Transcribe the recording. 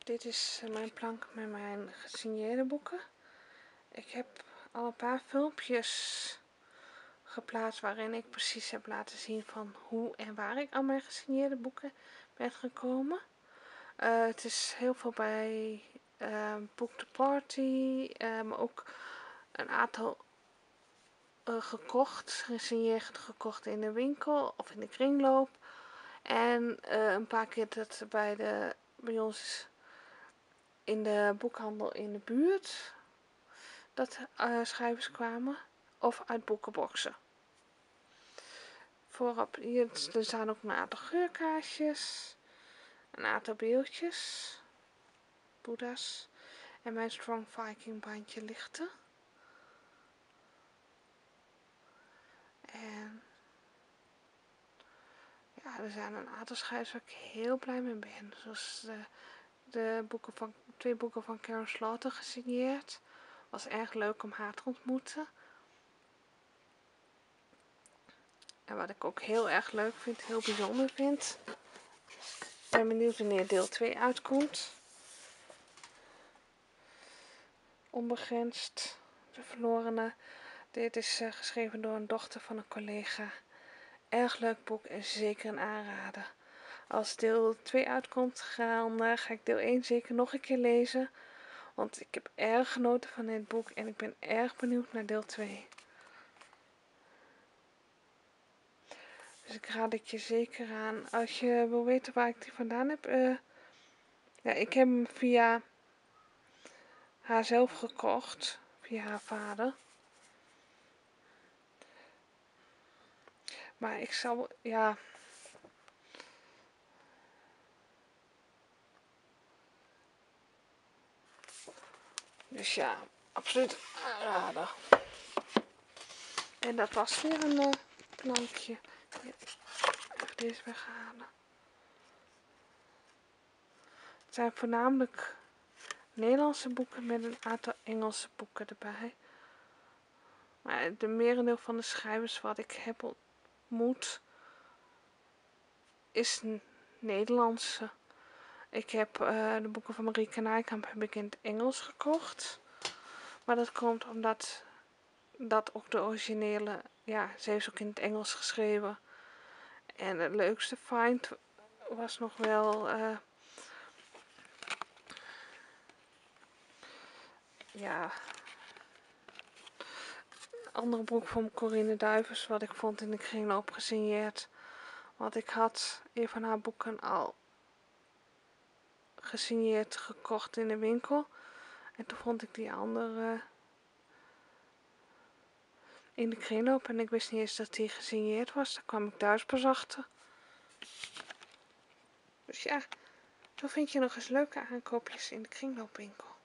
Dit is mijn plank met mijn gesigneerde boeken. Ik heb al een paar filmpjes geplaatst waarin ik precies heb laten zien van hoe en waar ik aan mijn gesigneerde boeken ben gekomen. Het is heel veel bij Book the Party, maar ook een aantal gesigneerd gekocht in de winkel of in de kringloop. En een paar keer dat bij ons in de boekhandel in de buurt dat schrijvers kwamen, of uit boekenboxen. Voorop hier er staan ook een aantal geurkaartjes, een aantal beeldjes, boeddha's en mijn Strong Viking bandje lichten. En ja, er zijn een aantal schrijvers waar ik heel blij mee ben. Zoals twee boeken van Karen Slaughter gesigneerd. Was erg leuk om haar te ontmoeten. En wat ik ook heel erg leuk vind, heel bijzonder vind. Ik ben benieuwd wanneer deel 2 uitkomt. Onbegrensd, de verlorene. Dit is geschreven door een dochter van een collega. Erg leuk boek en zeker een aanrader. Als deel 2 uitkomt, ga ik deel 1 zeker nog een keer lezen. Want ik heb erg genoten van dit boek en ik ben erg benieuwd naar deel 2. Dus ik raad het je zeker aan. Als je wil weten waar ik die vandaan heb. Ja, ik heb hem via haarzelf gekocht. Via haar vader. Maar ik zal, ja. Dus ja, absoluut aanraden. En dat was weer een plankje. Ja, even deze weghalen. Het zijn voornamelijk Nederlandse boeken met een aantal Engelse boeken erbij. Maar de merendeel van de schrijvers wat ik heb ontmoet is Nederlandse. Ik heb de boeken van Marieke Nijkamp heb ik in het Engels gekocht. Maar dat komt omdat dat ook de originele, ja, ze heeft ook in het Engels geschreven. En het leukste find was nog wel, ja, een andere boek van Corine Duyvers wat ik vond in de kringloop gesigneerd. Want ik had een van haar boeken al gesigneerd gekocht in de winkel. En toen vond ik die andere in de kringloop en ik wist niet eens dat die gesigneerd was. Daar kwam ik thuis pas achter. Dus ja, zo vind je nog eens leuke aankoopjes in de kringloopwinkel.